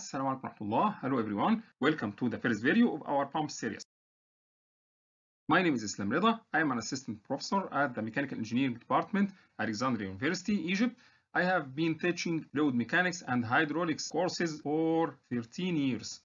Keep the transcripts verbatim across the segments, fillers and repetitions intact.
Assalamu alaikum warahmatullah. Hello everyone. Welcome to the first video of our pump series. My name is Islam Rida. I am an assistant professor at the Mechanical Engineering Department at Alexandria University, Egypt. I have been teaching fluid mechanics and hydraulics courses for thirteen years.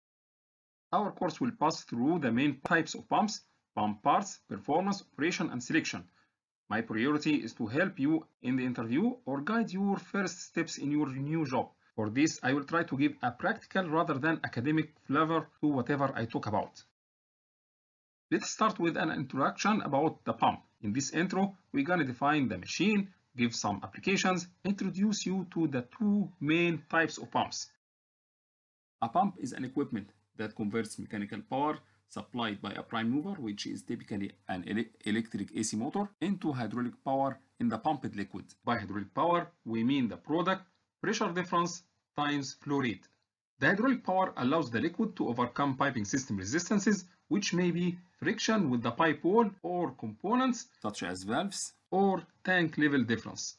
Our course will pass through the main types of pumps, pump parts, performance, operation, and selection. My priority is to help you in the interview or guide your first steps in your new job. For this, I will try to give a practical rather than academic flavor to whatever I talk about. Let's start with an introduction about the pump. In this intro, we're going to define the machine, give some applications, introduce you to the two main types of pumps. A pump is an equipment that converts mechanical power supplied by a prime mover, which is typically an ele electric A C motor, into hydraulic power in the pumped liquid. By hydraulic power, we mean the product pressure difference times flow rate. The hydraulic power allows the liquid to overcome piping system resistances, which may be friction with the pipe wall or components such as valves or tank level difference.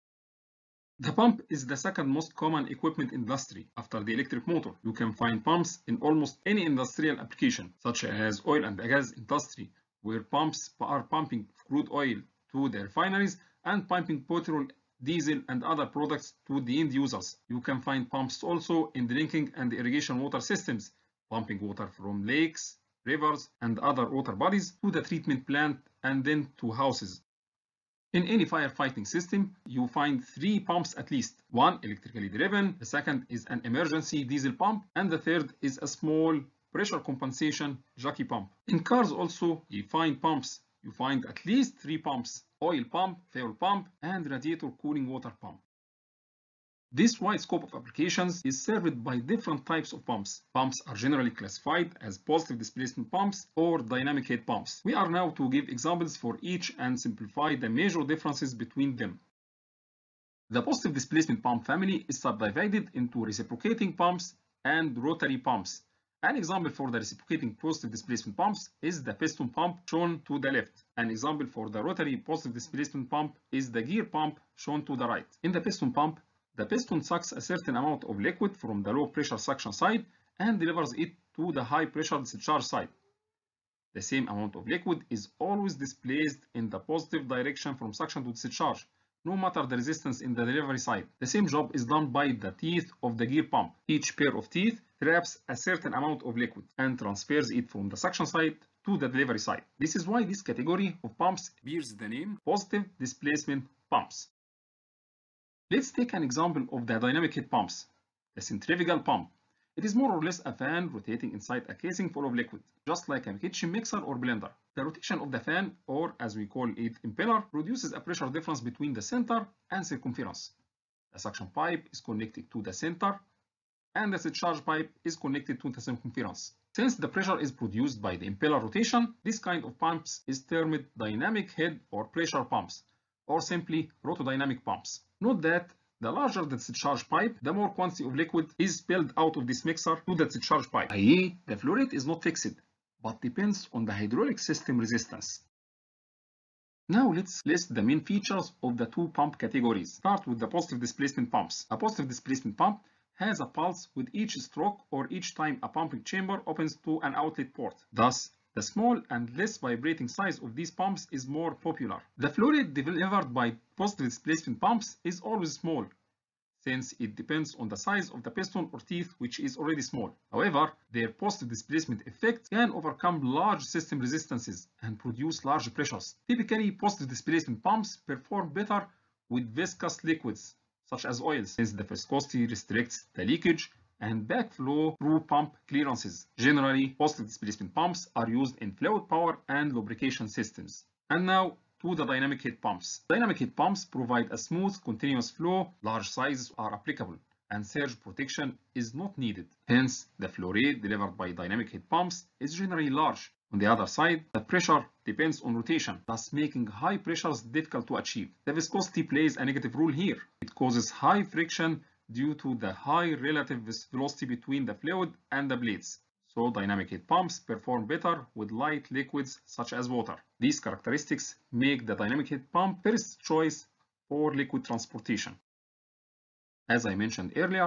The pump is the second most common equipment industry after the electric motor. You can find pumps in almost any industrial application, such as oil and gas industry, where pumps are pumping crude oil to the refineries and pumping petrol, diesel, and other products to the end users. You can find pumps also in drinking and irrigation water systems, pumping water from lakes, rivers, and other water bodies to the treatment plant and then to houses. In any firefighting system, you find three pumps at least. One electrically driven, the second is an emergency diesel pump, and the third is a small pressure compensation jockey pump. In cars also, you find pumps. You find at least three pumps: oil pump, fuel pump, and radiator cooling water pump. This wide scope of applications is served by different types of pumps. Pumps are generally classified as positive displacement pumps or dynamic head pumps. We are now to give examples for each and simplify the major differences between them. The positive displacement pump family is subdivided into reciprocating pumps and rotary pumps. An example for the reciprocating positive displacement pumps is the piston pump shown to the left. An example for the rotary positive displacement pump is the gear pump shown to the right. In the piston pump, the piston sucks a certain amount of liquid from the low pressure suction side and delivers it to the high pressure discharge side. The same amount of liquid is always displaced in the positive direction from suction to discharge, no matter the resistance in the delivery side. The same job is done by the teeth of the gear pump. Each pair of teeth traps a certain amount of liquid and transfers it from the suction side to the delivery side. This is why this category of pumps bears the name positive displacement pumps. Let's take an example of the dynamic head pumps, the centrifugal pump. It is more or less a fan rotating inside a casing full of liquid, just like a kitchen mixer or blender. The rotation of the fan, or as we call it impeller, produces a pressure difference between the center and circumference. The suction pipe is connected to the center, and the discharge pipe is connected to the circumference. Since the pressure is produced by the impeller rotation, this kind of pumps is termed dynamic head or pressure pumps, or simply rotodynamic pumps. Note that the larger the discharge pipe, the more quantity of liquid is spilled out of this mixer to the discharge pipe. that is, the flow rate is not fixed, but depends on the hydraulic system resistance. Now let's list the main features of the two pump categories. Start with the positive displacement pumps. A positive displacement pump has a pulse with each stroke or each time a pumping chamber opens to an outlet port. Thus, the small and less vibrating size of these pumps is more popular. The flow rate delivered by positive displacement pumps is always small, since it depends on the size of the piston or teeth, which is already small. However, their positive displacement effect can overcome large system resistances and produce large pressures. Typically, positive displacement pumps perform better with viscous liquids, such as oils, since the viscosity restricts the leakage and backflow through pump clearances. Generally, positive displacement pumps are used in fluid power and lubrication systems. And now to the dynamic head pumps. Dynamic head pumps provide a smooth, continuous flow. Large sizes are applicable, and surge protection is not needed. Hence, the flow rate delivered by dynamic head pumps is generally large. On the other side, the pressure depends on rotation, thus making high pressures difficult to achieve. The viscosity plays a negative role here. It causes high friction due to the high relative velocity between the fluid and the blades. So dynamic head pumps perform better with light liquids such as water. These characteristics make the dynamic head pump first choice for liquid transportation. As I mentioned earlier,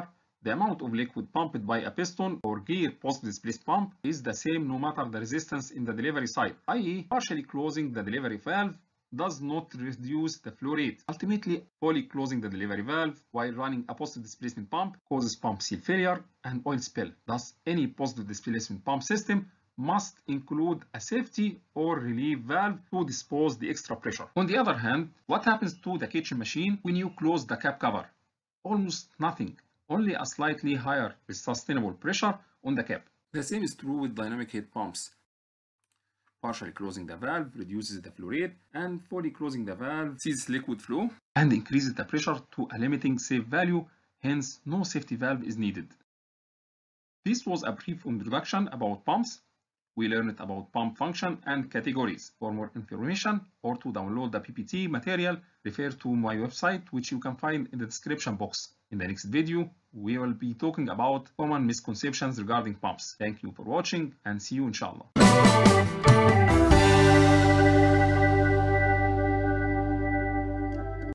The amount of liquid pumped by a piston or gear post-displaced pump is the same no matter the resistance in the delivery side, that is, partially closing the delivery valve does not reduce the flow rate. Ultimately, fully closing the delivery valve while running a positive displacement pump causes pump seal failure and oil spill. Thus, any positive displacement pump system must include a safety or relief valve to dispose the extra pressure. On the other hand, what happens to the kitchen machine when you close the cap cover? Almost nothing, only a slightly higher sustainable pressure on the cap. The same is true with dynamic heat pumps. Partially closing the valve reduces the flow rate, and fully closing the valve seizes liquid flow and increases the pressure to a limiting safe value, hence no safety valve is needed. This was a brief introduction about pumps. We learned about pump function and categories. For more information or to download the P P T material, refer to my website, which you can find in the description box. In the next video, we will be talking about common misconceptions regarding pumps. Thank you for watching and see you inshallah.